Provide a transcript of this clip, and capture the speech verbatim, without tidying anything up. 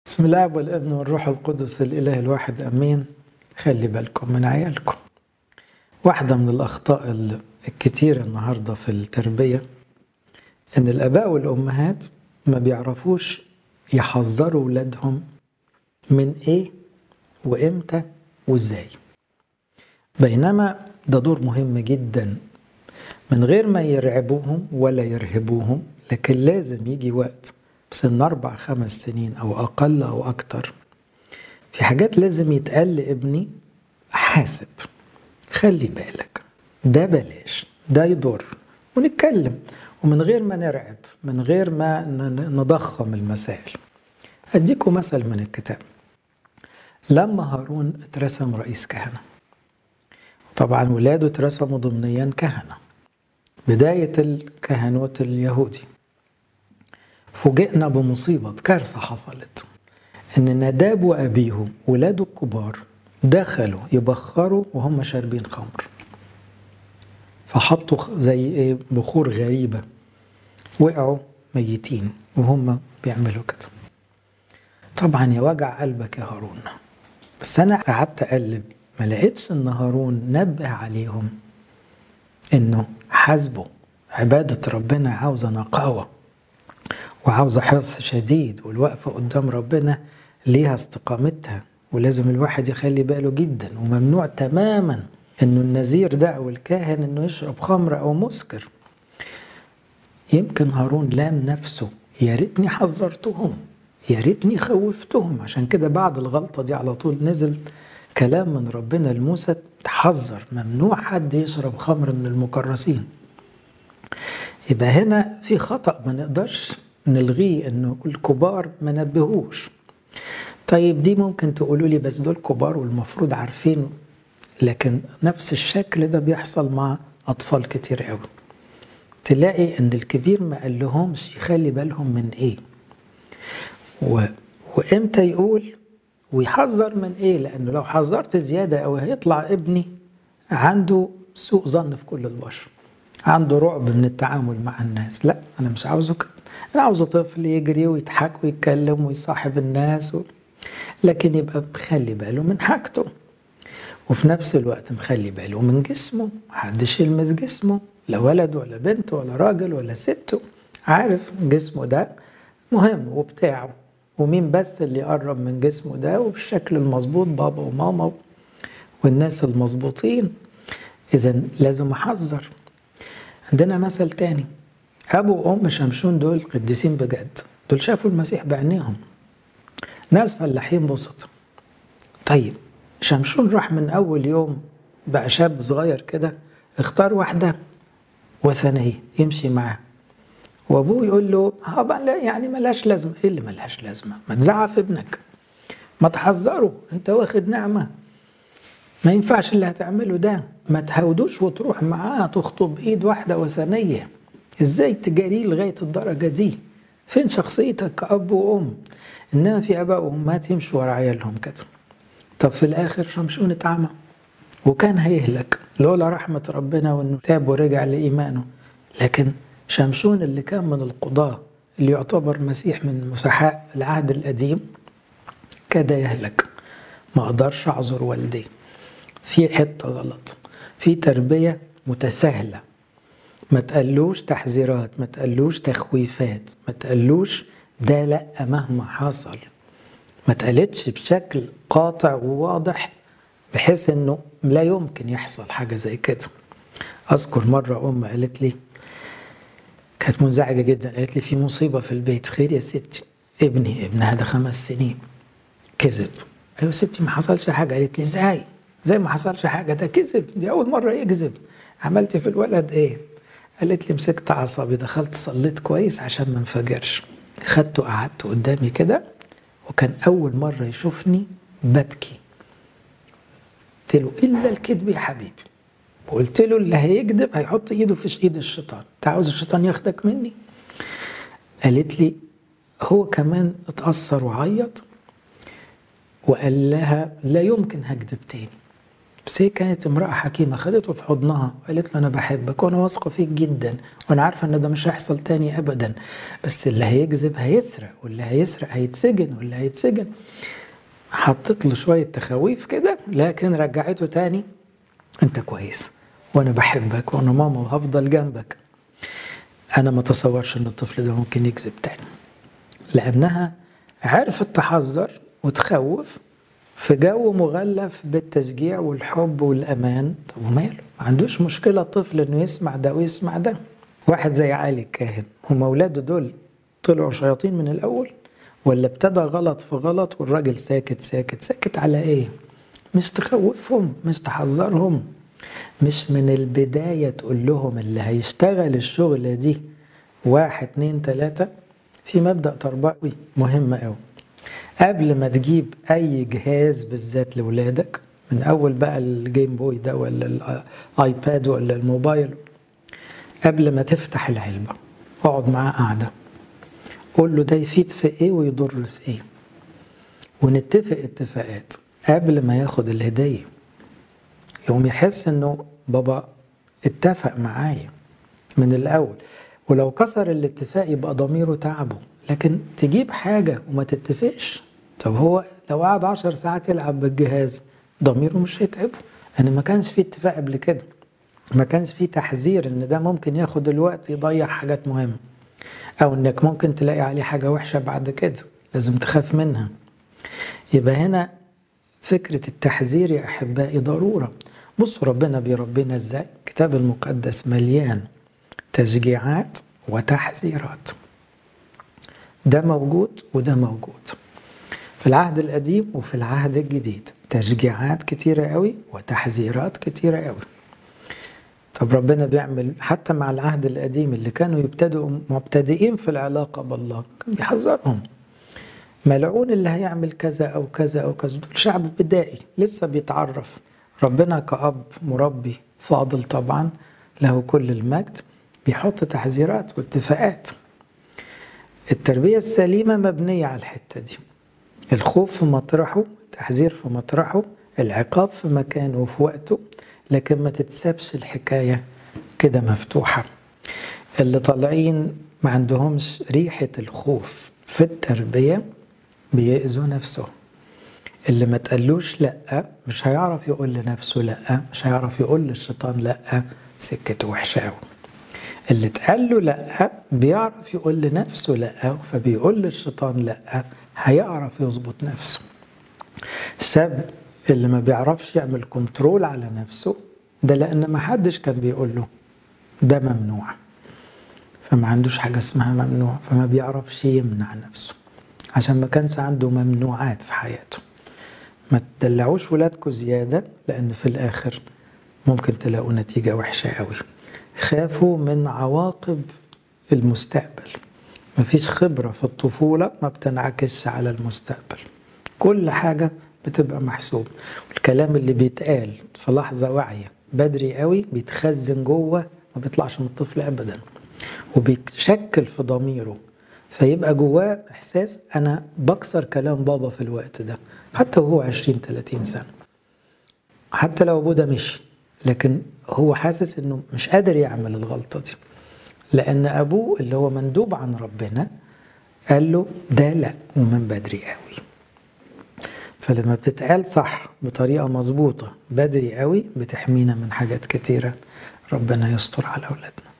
بسم الله والابن والروح القدس الإله الواحد أمين. خلي بالكم من عيالكم. واحدة من الأخطاء الكتيرة النهاردة في التربية إن الآباء والأمهات ما بيعرفوش يحذروا ولادهم من إيه وإمتى وإزاي، بينما ده دور مهم جدا من غير ما يرعبوهم ولا يرهبوهم، لكن لازم يجي وقت بسن أربع خمس سنين أو أقل أو أكتر في حاجات لازم يتقال لابني حاسب، خلي بالك، ده بلاش، ده يضر، ونتكلم ومن غير ما نرعب، من غير ما نضخم المسائل. أديكم مثل من الكتاب. لما هارون اترسم رئيس كهنة، طبعا ولاده اترسموا ضمنيا كهنة، بداية الكهنوت اليهودي، فوجئنا بمصيبة، بكارثة حصلت، إن ناداب وأبيه ولاده الكبار دخلوا يبخروا وهم شاربين خمر، فحطوا زي إيه بخور غريبة، وقعوا ميتين وهم بيعملوا كده. طبعا يا وجع قلبك يا هارون، بس أنا قعدت أقلب ما لقيتش إن هارون نبه عليهم إنه حاسبوا، عبادة ربنا عاوزة نقاوة وعاوزة حرص شديد، والوقفة قدام ربنا ليها استقامتها، ولازم الواحد يخلي باله جدا، وممنوع تماما انه النذير ده او الكاهن انه يشرب خمر او مسكر. يمكن هارون لام نفسه، يا ريتني حذرتهم، يا ريتني خوفتهم. عشان كده بعد الغلطة دي على طول نزل كلام من ربنا لموسى، تحذر، ممنوع حد يشرب خمر من المكرسين. يبقى هنا في خطأ ما نقدرش نلغيه، انه الكبار ما نبهوش. طيب دي ممكن تقولوا لي بس دول كبار والمفروض عارفين، لكن نفس الشكل ده بيحصل مع اطفال كتير قوي. تلاقي ان الكبير ما قال لهمش يخلي بالهم من ايه و... وامتى يقول ويحذر من ايه، لانه لو حذرت زيادة او هيطلع ابني عنده سوء ظن في كل البشر، عنده رعب من التعامل مع الناس. لا، أنا مش عاوزه كده، أنا عاوزه طفل يجري ويضحك ويتكلم ويصاحب الناس و... لكن يبقى مخلي باله من حاجته، وفي نفس الوقت مخلي باله من جسمه، محدش يلمس جسمه، لا ولد ولا بنت ولا راجل ولا ست، عارف جسمه ده مهم وبتاعه، ومين بس اللي يقرب من جسمه ده وبالشكل المظبوط، بابا وماما والناس المظبوطين. إذا لازم أحذر. عندنا مثل تاني، أبو وأم شمشون دول قديسين بجد، دول شافوا المسيح بعينيهم، ناس فلاحين بسط. طيب شمشون راح من أول يوم بقى شاب صغير كده، اختار واحدة وثنية يمشي معاها، وأبوه يقول له ها لا يعني ملهاش لازمة. إيه اللي ملهاش لازمة؟ ما تزعف ابنك، ما تحذره، أنت واخد نعمة، ما ينفعش اللي هتعمله ده، ما تهودوش وتروح معاه تخطب ايد واحدة وثنية. ازاي تجاريه لغاية الدرجة دي؟ فين شخصيتك كأب وأم؟ إنما في آباء وأمهات يمشوا ورا عيالهم كده. طب في الآخر شمشون اتعمى وكان هيهلك لولا رحمة ربنا وإنه تاب ورجع لإيمانه. لكن شمشون اللي كان من القضاة، اللي يعتبر مسيح من مسحاء العهد القديم، كاد يهلك. ما أقدرش أعذر والديه، في حتة غلط، في تربية متساهلة، ما تقلوش تحذيرات، ما تقلوش تخويفات، ما تقلوش ده لأ مهما حصل، ما تقلتش بشكل قاطع وواضح بحيث انه لا يمكن يحصل حاجة زي كده. اذكر مرة ام قالت لي، كانت منزعجة جدا، قالت لي في مصيبة في البيت. خير يا ستي؟ ابني ابن هذا خمس سنين كذب. ايوه ستي ما حصلش حاجة. قالت لي ازاي زي ما حصلش حاجة؟ ده كذب، دي أول مرة يكذب. عملتي في الولد إيه؟ قالت لي مسكت عصبي، دخلت صليت كويس عشان ما انفجرش، خدته قعدته قدامي كده، وكان أول مرة يشوفني ببكي. قلت له إلا الكذب يا حبيبي، وقلت له اللي هيكذب هيحط إيده في إيد الشيطان، أنت عاوز الشيطان ياخدك مني؟ قالت لي هو كمان اتأثر وعيط وقال لها لا يمكن هكذب تاني، بس هي كانت امرأة حكيمة، خدته في حضنها وقالت له أنا بحبك وأنا واثقة فيك جدا وأنا عارفة إن ده مش هيحصل تاني أبدا، بس اللي هيكذب هيسرق واللي هيسرق هيتسجن واللي هيتسجن. حطت له شوية تخويف كده، لكن رجعته تاني، أنت كويس وأنا بحبك وأنا ماما وهفضل جنبك. أنا ما تصورش إن الطفل ده ممكن يكذب تاني، لأنها عرفت تحذر وتخوف في جو مغلف بالتشجيع والحب والأمان. طب وماله، ما عندوش مشكلة الطفل إنه يسمع ده ويسمع ده. واحد زي علي الكاهن، هم أولاده دول طلعوا شياطين من الأول ولا ابتدى غلط في غلط والراجل ساكت ساكت ساكت على إيه؟ مش تخوفهم، مش تحذرهم، مش من البداية تقول لهم اللي هيشتغل الشغلة دي واحد اتنين تلاتة. في مبدأ تربوي مهم قوي، قبل ما تجيب أي جهاز بالذات لولادك، من أول بقى الجيم بوي ده ولا الآيباد ولا الموبايل، قبل ما تفتح العلبة اقعد معاه قاعدة، قول له ده يفيد في إيه ويضر في إيه، ونتفق اتفاقات قبل ما ياخد الهدية، يوم يحس إنه بابا اتفق معايا من الأول. ولو كسر الاتفاق يبقى ضميره تعبه، لكن تجيب حاجة وما تتفقش، طب هو لو قعد عشر ساعات يلعب بالجهاز ضميره مش هيتعبه. أنا ما كانش فيه اتفاق قبل كده، ما كانش فيه تحذير إن ده ممكن ياخد الوقت يضيع حاجات مهمة، أو إنك ممكن تلاقي عليه حاجة وحشة بعد كده لازم تخاف منها. يبقى هنا فكرة التحذير يا أحبائي ضرورة. بصوا ربنا بيربينا إزاي، الكتاب المقدس مليان تشجيعات وتحذيرات، ده موجود وده موجود في العهد القديم وفي العهد الجديد، تشجيعات كتيرة قوي وتحذيرات كتيرة قوي. طب ربنا بيعمل حتى مع العهد القديم اللي كانوا يبتدوا مبتدئين في العلاقة بالله، كان بيحذرهم، ملعون اللي هيعمل كذا أو كذا أو كذا. دول شعب بدائي لسه بيتعرف، ربنا كأب مربي فاضل طبعا له كل المجد بيحط تحذيرات واتفاقات. التربية السليمة مبنية على الحتة دي، الخوف في مطرحه، التحذير في مطرحه، العقاب في مكانه وفي وقته، لكن ما تتسابش الحكاية كده مفتوحة. اللي طالعين ما عندهمش ريحة الخوف في التربية بيأذوا نفسه. اللي ما تقلوش لأ مش هيعرف يقول لنفسه لأ، مش هيعرف يقول للشيطان لأ، سكته وحشة قوي. اللي اتقال له لأ بيعرف يقول لنفسه لأ، فبيقول للشيطان لأ، هيعرف يظبط نفسه. الشاب اللي ما بيعرفش يعمل كنترول على نفسه ده لأن ما حدش كان بيقول له ده ممنوع، فما عندوش حاجة اسمها ممنوع، فما بيعرفش يمنع نفسه عشان ما كانش عنده ممنوعات في حياته. ما تدلعوش ولادكم زيادة، لأن في الآخر ممكن تلاقوا نتيجة وحشة قوي. خافوا من عواقب المستقبل، مفيش خبرة في الطفولة ما بتنعكسش على المستقبل، كل حاجة بتبقى محسوب. الكلام اللي بيتقال في لحظة واعية بدري قوي بيتخزن جوه، ما بيطلعش من الطفل أبدا، وبيتشكل في ضميره، فيبقى جواه إحساس أنا بكسر كلام بابا في الوقت ده، حتى وهو عشرين ثلاثين سنة، حتى لو أبوه ده مشي، لكن هو حاسس إنه مش قادر يعمل الغلطة دي، لأن أبوه اللي هو مندوب عن ربنا قال له ده لا ومن بدري قوي. فلما بتتقال صح بطريقة مظبوطة بدري قوي بتحمينا من حاجات كتيرة. ربنا يستر على أولادنا.